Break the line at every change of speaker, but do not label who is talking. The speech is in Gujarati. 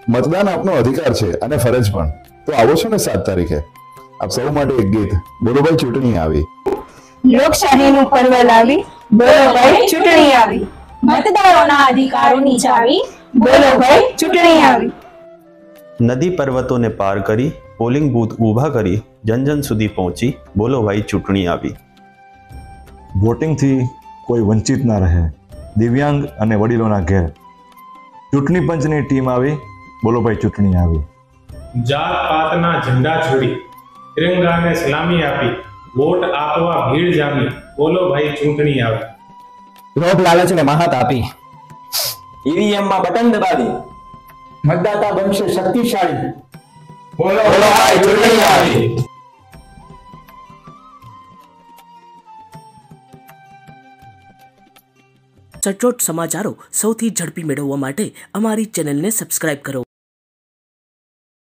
મતદાન આપનો અધિકાર છે અને ફરજ પણ. તો આવો છો ને 7 તારીખે. આપ સૌ માટે એક ગીત. બોલો ભાઈ ચૂંટણી આવી.
લોકશાહીનું પર્વ લાવી, બોલો ભાઈ ચૂંટણી આવી. મતદારોના અધિકારોની ચાવી, બોલો ભાઈ ચૂંટણી આવી.
નદી પર્વતોને પાર કરી, પોલિંગ બૂથ ઊભા કરી, જન જન સુધી પહોંચી, બોલો ભાઈ ચૂંટણી આવી.
વોટિંગથી કોઈ વંચિત ના રહે, દિવ્યાંગ અને વડીલોના ઘેર. ચૂંટણી પંચની ટીમ આવી, બોલો ભાઈ ચૂંટણી આવી.
જાત પાતના ઝંડા છોડી, તિરંગાને સલામી આપી, વોટ આપવા ભીડ જામી, બોલો ભાઈ ચૂંટણી આવી.
લોભ લાલચને માહાત આપી, ઈવીએમમાં બટન દબાવી, મતદાતા બનશે શક્તિશાળી, બોલો ભાઈ ચૂંટણી આવી.
સચોટ સમાચારો સૌથી ઝડપી મેળવવા માટે અમારી ચેનલને સબસ્ક્રાઇબ કરો.